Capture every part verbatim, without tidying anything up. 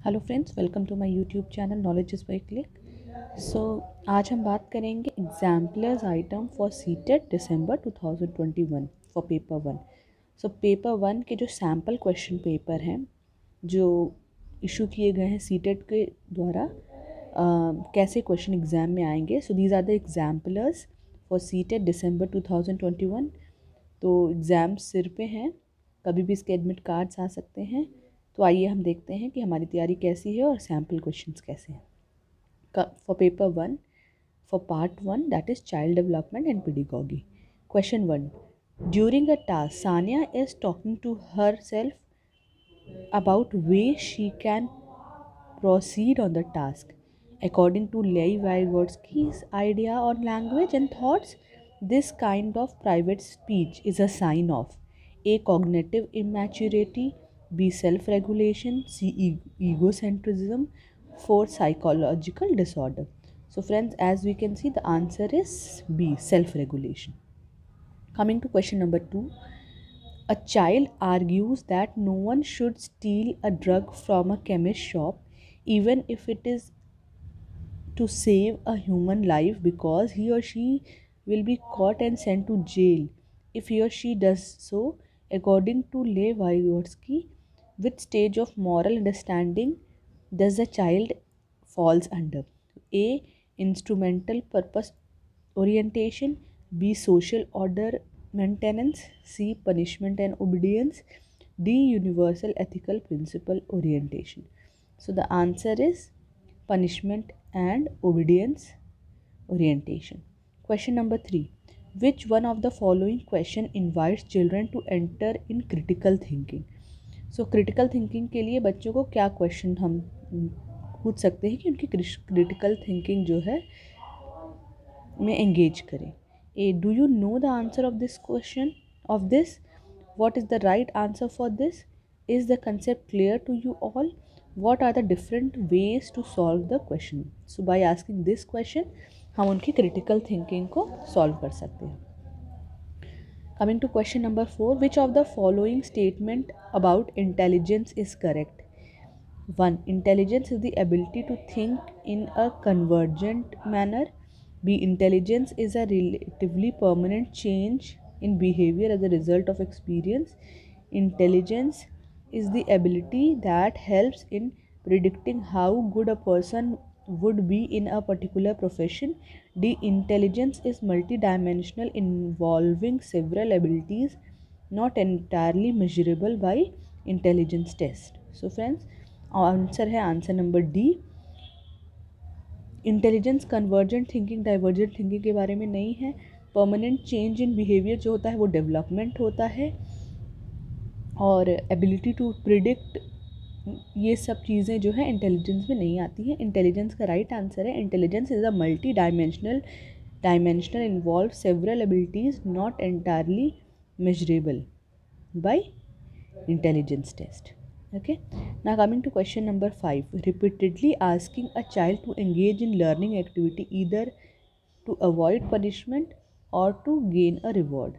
Hello friends, welcome to my YouTube channel knowledge is by click. So आज हम बात करेंगे exemplars item for CTET December two thousand twenty one for paper one. So paper one के जो sample question paper हैं जो issue किए गए हैं सीटेट के द्वारा, uh, कैसे क्वेश्चन एग्ज़ाम में आएंगे। So these are the exemplars for CTET December two thousand twenty one. तो एग्ज़ाम सिर पे हैं, कभी भी इसके एडमिट कार्ड्स आ सकते हैं। तो आइए हम देखते हैं कि हमारी तैयारी कैसी है और सैम्पल क्वेश्चंस कैसे हैं for paper one. For part one, that is child development and pedagogy. Question one, during a task Sania is talking to herself about way she can proceed on the task. According to Leigh Vygotsky's idea on language and thoughts, this kind of private speech is a sign of A. Cognitive immaturity, B. Self regulation, C. E- egocentrism, four. Psychological disorder. So, friends, as we can see, the answer is B. Self regulation. Coming to question number two, a child argues that no one should steal a drug from a chemist shop, even if it is to save a human life, because he or she will be caught and sent to jail if he or she does so. According to Leigh Vygotsky, which stage of moral understanding does the child falls under? A. Instrumental purpose orientation, B. Social order maintenance, C. Punishment and obedience, D. Universal ethical principle orientation. So the answer is punishment and obedience orientation. Question number three, which one of the following question invites children to enter in critical thinking? So critical thinking के लिए बच्चों को क्या question हम पूछ सकते हैं कि उनकी क्रिटिकल थिंकिंग जो है में एंगेज करें? A, do you know the answer of this question of this? what is the right answer for this? Is the concept clear to you all? What are the different ways to solve the question? So by asking this question हम उनकी critical thinking को solve कर सकते हैं. Coming to question number four, which of the following statement about intelligence is correct? one. Intelligence is the ability to think in a convergent manner. B. Intelligence is a relatively permanent change in behavior as a result of experience. Intelligence is the ability that helps in predicting how good a person would be in a particular profession. D. Intelligence is multidimensional, involving several abilities, not entirely measurable by intelligence test. So friends, answer है answer number D. Intelligence convergent thinking divergent thinking के बारे में नहीं है. Permanent change in behaviour जो होता है वो डेवलपमेंट होता है. और एबिलिटी टू प्रिडिक्ट, ये सब चीज़ें जो है इंटेलिजेंस में नहीं आती हैं. इंटेलिजेंस का राइट आंसर है intelligence is a multi dimensional dimensional involve several abilities not entirely measurable by intelligence test. Okay, now coming to question number five, repeatedly asking a child to engage in learning activity either to avoid punishment or to gain a reward.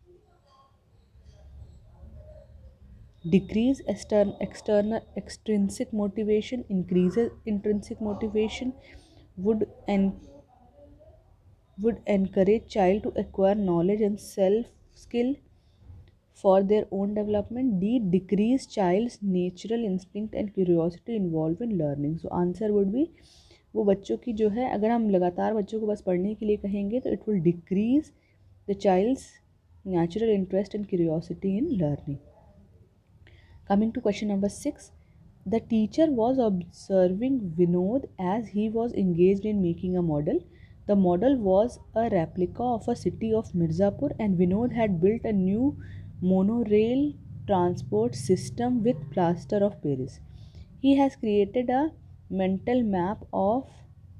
Decrease external, external extrinsic motivation, increases intrinsic motivation, would and would encourage child to acquire knowledge and self skill for their own development. D. Decrease child's natural instinct and curiosity involved in learning. So answer would be, वो बच्चों की जो है, अगर हम लगातार बच्चों को बस पढ़ने के लिए कहेंगे तो it will decrease the child's natural interest and curiosity in learning. Coming to question number six, the teacher was observing Vinod as he was engaged in making a model. The model was a replica of a city of Mirzapur, and Vinod had built a new monorail transport system with plaster of Paris. He has created a mental map of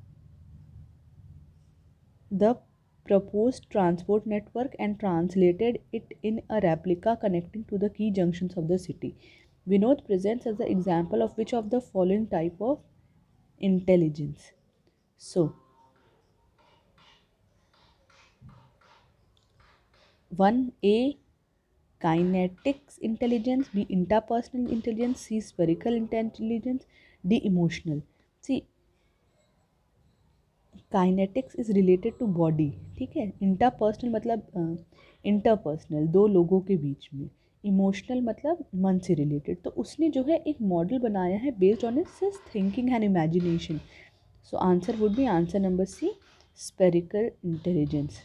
the proposed transport network and translated it in a replica connecting to the key junctions of the city. Vinod presents as the example of which of the following type of intelligence? So, one. A. Kinetics intelligence, B. Interpersonal intelligence, C. Spherical intelligence, D, emotional. See, kinetics is related to body, ठीक है. Interpersonal मतलब interpersonal दो लोगों के बीच में. Emotional मतलब मन से रिलेटेड. तो उसने जो है एक मॉडल बनाया है based on its thinking and imagination. So answer would be answer number C, spherical intelligence.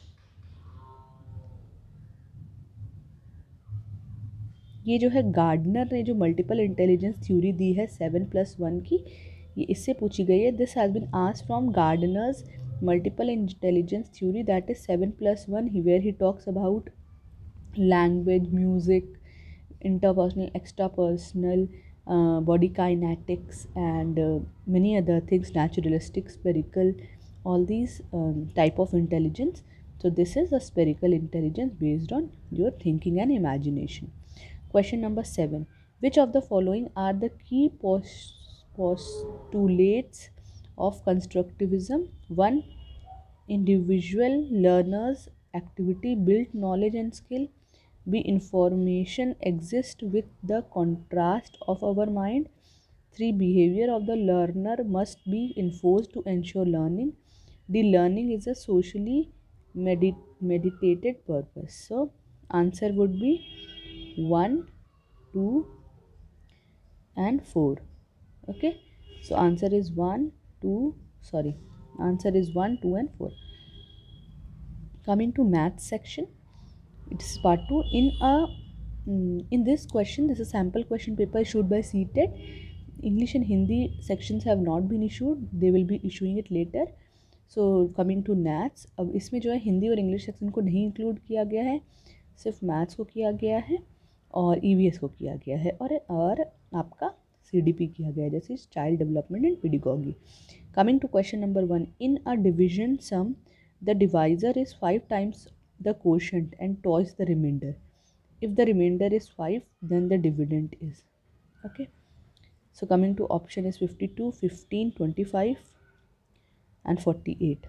ये जो है गार्डनर ने जो मल्टीपल इंटेलिजेंस थ्योरी दी है सेवन प्लस वन की, ये इससे पूछी गई है. This has been asked from Gardner's multiple intelligence theory, that is seven plus one, where he talks about language, music, interpersonal, extrapersonal, uh, body kinetics, and uh, many other things, naturalistic, spherical, all these um, type of intelligence. So this is a spherical intelligence based on your thinking and imagination. Question number seven. Which of the following are the key pos- postulates of constructivism? One, individual learners activity build knowledge and skill. B, information exists with the contrast of our mind. three, behavior of the learner must be enforced to ensure learning. D, learning is a socially medi- meditated purpose. So answer would be one, two and four. Okay, so answer is one, two, sorry, answer is one, two and four. Coming to math section, it is part two. In a mm, in this question, this is a sample question paper issued by C T E T. English and Hindi sections have not been issued. They will be issuing it later. So coming to maths, अब इसमें जो है हिंदी और English section को नहीं include किया गया है, सिर्फ मैथ्स को किया गया है और ई वी एस को किया गया है, और और आपका सी डी पी किया गया है, जैसे child development and pedagogy. Coming to question number one, in a division sum, the divisor is five times the quotient and twice the remainder. If the remainder is five, then the dividend is. Okay. So coming to option is fifty-two, fifteen, twenty-five and forty-eight.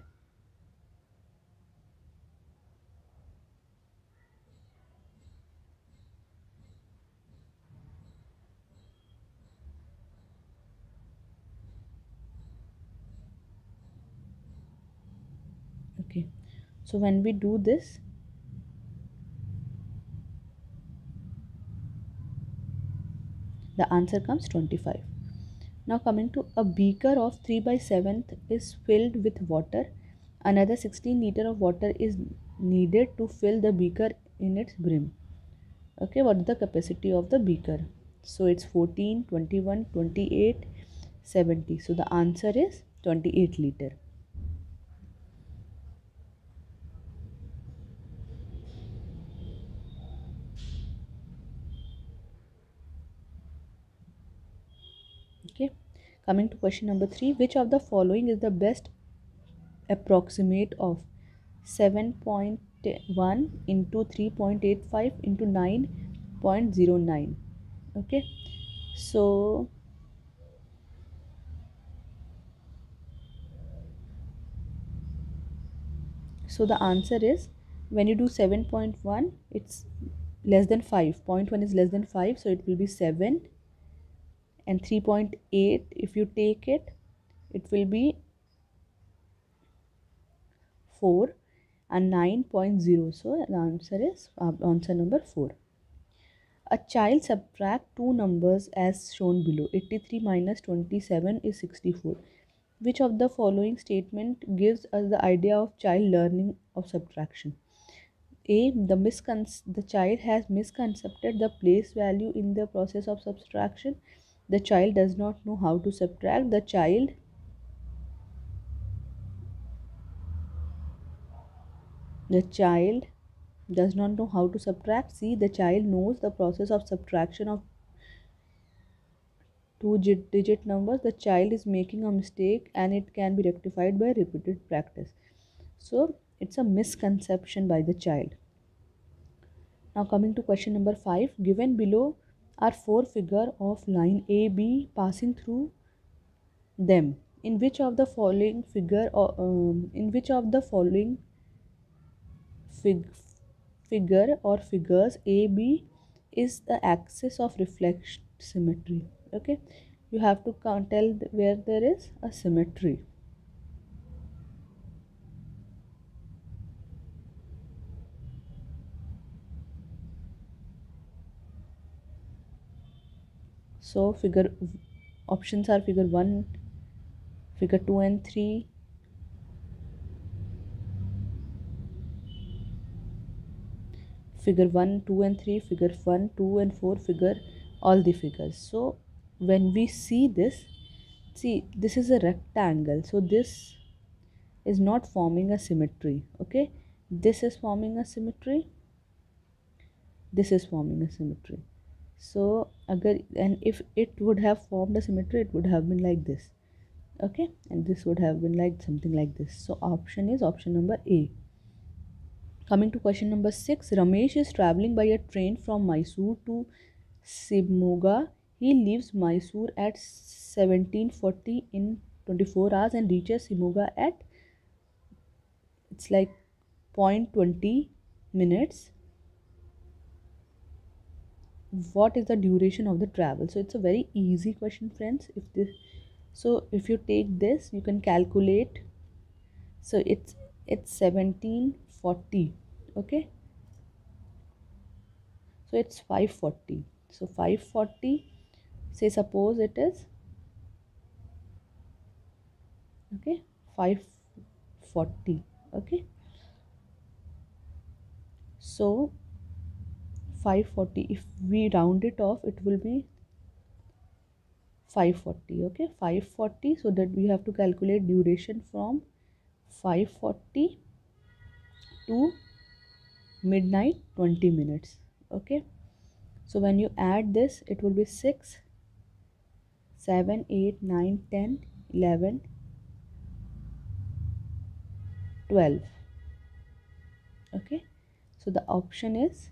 Okay. So when we do this, the answer comes twenty-five. Now coming to a beaker of three by seventh is filled with water. Another sixteen liter of water is needed to fill the beaker in its brim. Okay, what is the capacity of the beaker? So it's fourteen, twenty-one, twenty-eight, seventy. So the answer is twenty-eight liter. Okay, coming to question number three, which of the following is the best approximate of seven point one into three point eight five into nine point zero nine? Okay, so so the answer is, when you do seven point one, it's less than five. zero point one is less than five, so it will be seven, and three point eight, if you take it, it will be four, and nine point zero. So the answer is uh, answer number four. A child subtract two numbers as shown below. eighty-three minus twenty-seven is sixty-four. Which of the following statement gives us the idea of child learning of subtraction? A, the miscon- the child has misconcepted the place value in the process of subtraction. The child does not know how to subtract. The child the child does not know how to subtract. C, the child knows the process of subtraction of two digit numbers. The child is making a mistake and it can be rectified by repeated practice. So it's a misconception by the child. Now coming to question number five, given below are four figures of line A B passing through them. In which of the following figure or um, in which of the following fig, figure or figures A B is the axis of reflection symmetry? Okay, you have to count, tell where there is a symmetry. So figure options are figure one, figure two and three, figure one, two and three, figure one, two and four, figure all the figures. So when we see this, see this is a rectangle, so this is not forming a symmetry. Okay, this is forming a symmetry, this is forming a symmetry. So agar, and if it would have formed a symmetry, it would have been like this. Okay, and this would have been like something like this. So option is option number A. Coming to question number six, Ramesh is traveling by a train from Mysore to Shimoga. He leaves Mysore at seventeen forty in twenty-four hours and reaches Shimoga at, it's like point twenty minutes. What is the duration of the travel? So it's a very easy question, friends. If this, so if you take this, you can calculate. So it's it's seventeen forty. Okay, so it's five forty. So five forty, say suppose it is, okay, five forty. Okay, so five forty, if we round it off, it will be five forty. Okay, five forty, so that we have to calculate duration from five forty to midnight, twenty minutes. Okay, so when you add this, it will be six, seven, eight, nine, ten, eleven, twelve. Okay, so the option is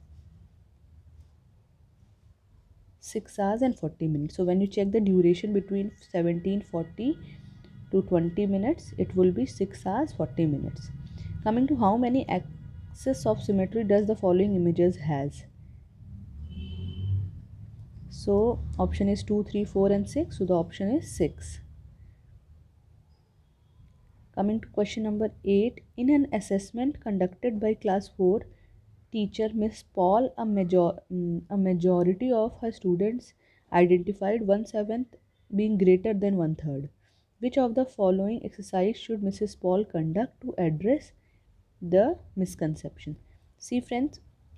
six hours and forty minutes. So when you check the duration between seventeen forty to twenty minutes, it will be six hours forty minutes. Coming to how many axes of symmetry does the following images has? So option is two, three, four and six. So the option is six. Coming to question number eight, in an assessment conducted by class four teacher Miss Paul, a, major, mm, a majority of her students identified one seventh being greater than one third. Which of the following exercise should Missus Paul conduct to address the misconception? See, friends,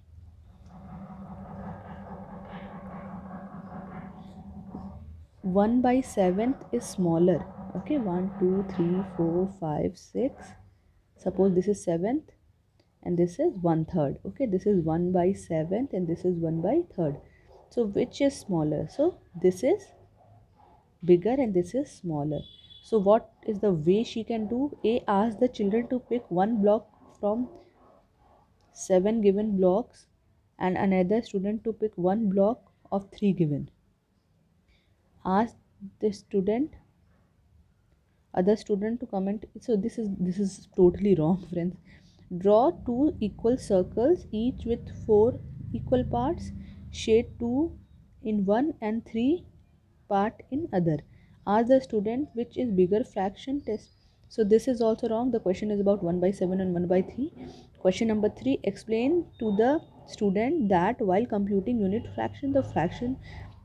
one by seventh is smaller. Okay, one, two, three, four, five, six. Suppose this is seventh and this is one third. Okay, this is one by seventh and this is one by third. So which is smaller? So this is bigger and this is smaller. So what is the way she can do? A, ask the children to pick one block from seven given blocks and another student to pick one block of three given. Ask the student, other student to comment. So this is this is totally wrong, friends. Draw two equal circles, each with four equal parts. Shade two in one and three part in other. Ask the student which is bigger fraction test. So this is also wrong. The question is about one by seven and one by three. Question number three, explain to the student that while computing unit fraction, the fraction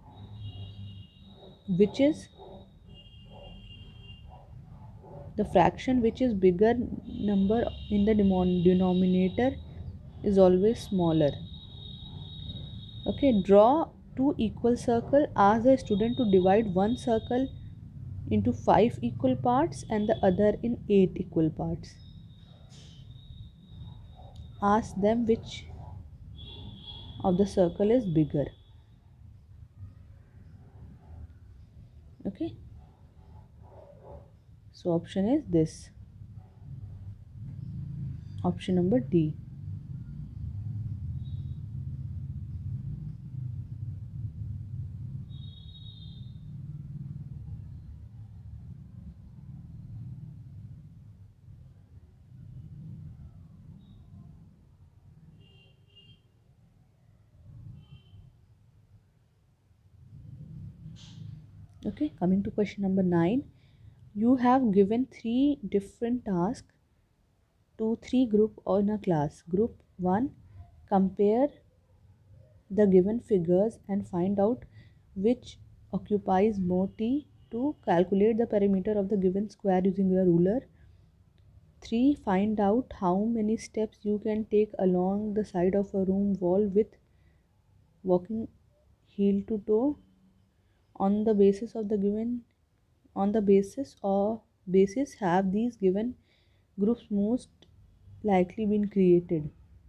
which is the fraction which is bigger number in the denominator is always smaller. Okay, draw two equal circle. Ask the student to divide one circle into five equal parts and the other in eight equal parts. Ask them which of the circle is bigger. Okay, so option is this, option number D. Okay, coming to question number nine. You have given three different tasks to three group in a class. Group one, compare the given figures and find out which occupies more t. two, calculate the perimeter of the given square using a ruler. three, find out how many steps you can take along the side of a room wall with walking heel to toe. On the basis of the given on the basis or basis have these given groups most likely been created.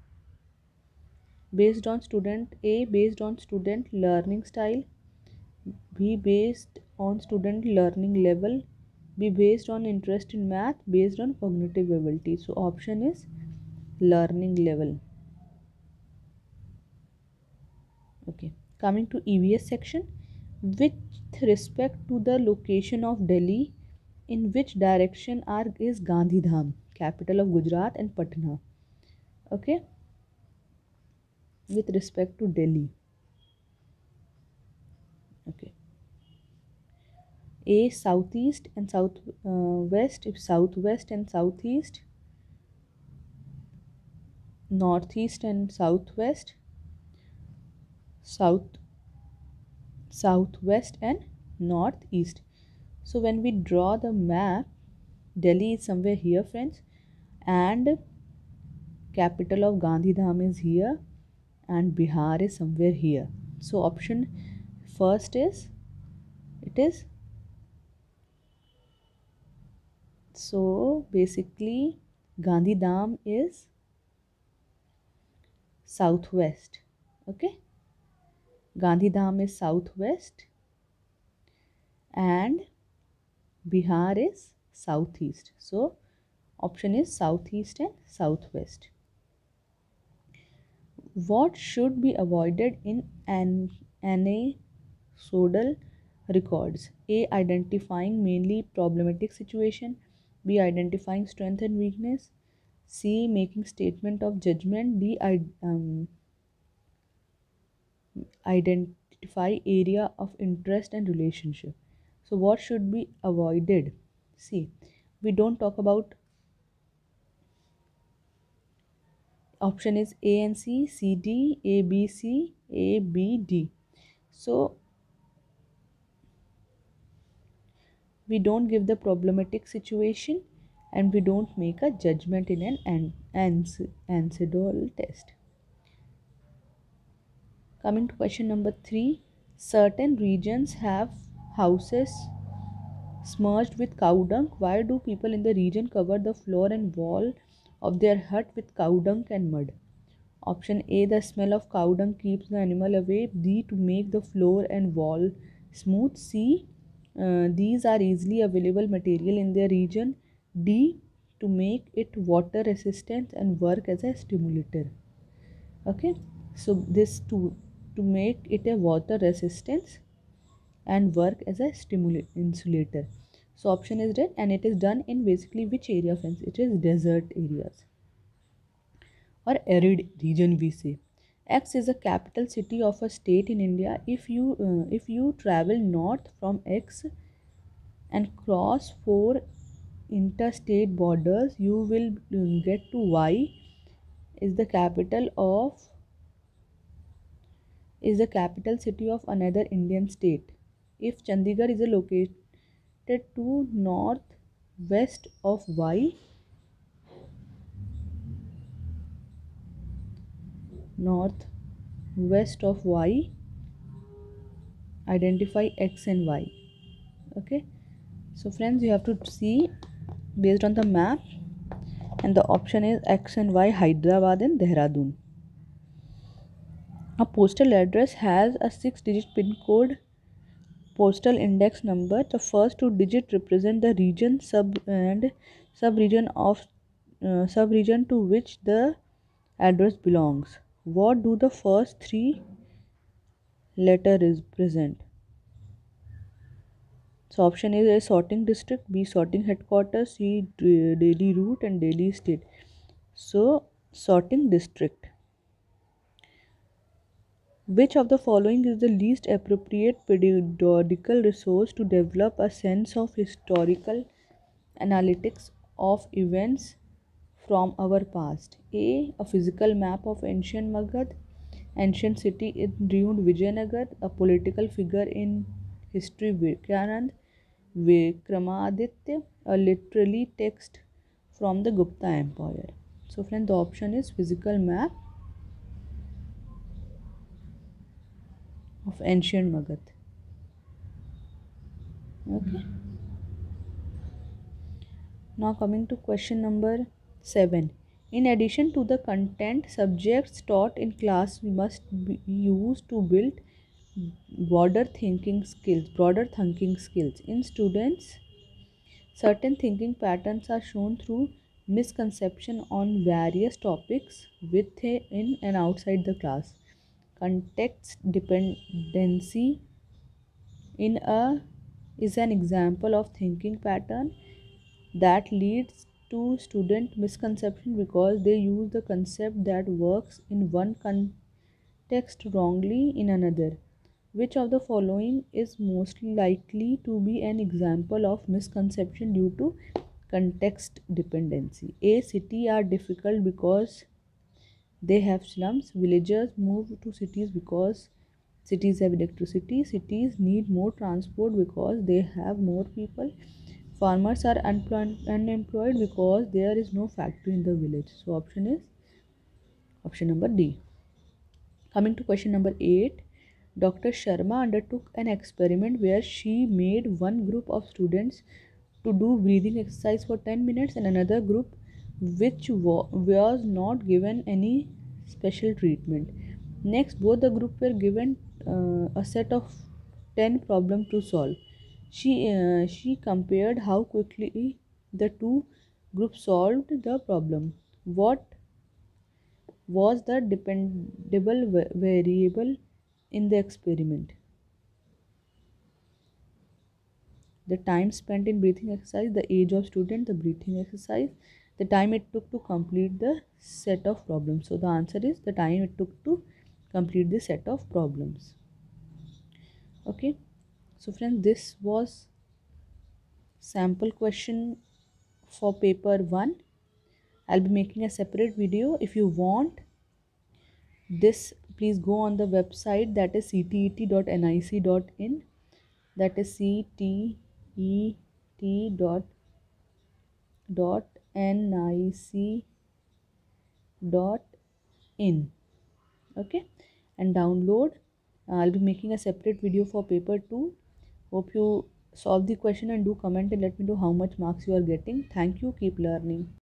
Based on student A, based on student learning style. B, based on student learning level. B, based on interest in math. Based on cognitive ability. So option is learning level. Okay, coming to E V S section. With respect to the location of Delhi, in which direction are is Gandhidham, capital of Gujarat, and Patna? Okay, with respect to Delhi. Okay, A, southeast and south uh, west, if southwest and southeast, northeast and southwest, south southwest and northeast. So when we draw the map, Delhi is somewhere here, friends, and capital of Gandhidham is here, and Bihar is somewhere here. So option first is, it is, so basically Gandhidham is southwest. Okay, Gandhidham is southwest and Bihar is southeast. So option is southeast and southwest. What should be avoided in an anecdotal records? A, identifying mainly problematic situation. B, identifying strength and weakness. C, making statement of judgment. D, um, identify area of interest and relationship. So what should be avoided? See, we don't talk about, option is A and C, C, D, A, B, C, A, B, D. So we don't give the problematic situation and we don't make a judgment in an Ansedol test. Coming to question number three, certain regions have houses smudged with cow dung. Why do people in the region cover the floor and wall of their hut with cow dung and mud? Option A, the smell of cow dung keeps the animal away. B, to make the floor and wall smooth. C, uh, these are easily available material in their region. D, to make it water resistant and work as a stimulator. Okay, so this to to make it a water resistance and work as a stimulator insulator. So option is red, and it is done in basically which area, friends? It is desert areas or arid region, we say. X is the capital city of a state in India. If you uh, if you travel north from X and cross four interstate borders, you will uh, get to Y is the capital of is the capital city of another Indian state. If Chandigarh is located to north west of Y, north west of Y, identify X and Y. Okay, so friends, you have to see based on the map, and the option is X and Y, Hyderabad and Dehradun. A postal address has a six digit pin code postal index number. The first two digits represent the region sub and sub-region of uh, sub-region to which the address belongs. What do the first three letters represent? So option A is sorting district, B sorting headquarters, C daily route, and daily state. So sorting district. Which of the following is the least appropriate pedagogical resource to develop a sense of historical analytics of events from our past? A. A physical map of ancient Magad, ancient city in ruined Vijayanagar, a political figure in history Vikryanand, Vikramaditya, a literally text from the Gupta Empire. So friend, the option is physical map of ancient Magad. Okay. Now coming to question number seven. In addition to the content, subjects taught in class must be used to build broader thinking skills. Broader thinking skills in students. Certain thinking patterns are shown through misconception on various topics within and outside the class. Context dependency in a is an example of thinking pattern that leads to student misconception because they use the concept that works in one context wrongly in another. Which of the following is most likely to be an example of misconception due to context dependency? A. City are difficult because they have slums. Villagers move to cities because cities have electricity. Cities need more transport because they have more people. Farmers are unpl- unemployed because there is no factory in the village. So option is option number D. Coming to question number eight, Doctor Sharma undertook an experiment where she made one group of students to do breathing exercise for ten minutes and another group which wa- was not given any special treatment. Next, both the group were given uh, a set of ten problems to solve. She, uh, she compared how quickly the two groups solved the problem. What was the dependable va- variable in the experiment? The time spent in breathing exercise, the age of student, the breathing exercise, the time it took to complete the set of problems. So the answer is the time it took to complete the set of problems. Okay, so friends, this was sample question for paper one. I'll be making a separate video. If you want this, please go on the website, that is c t e t dot n i c dot in, that is c t e t dot dot nic dot in. Okay, and download. uh, I'll be making a separate video for paper two. Hope you solve the question and do comment and let me know how much marks you are getting. Thank you. Keep learning.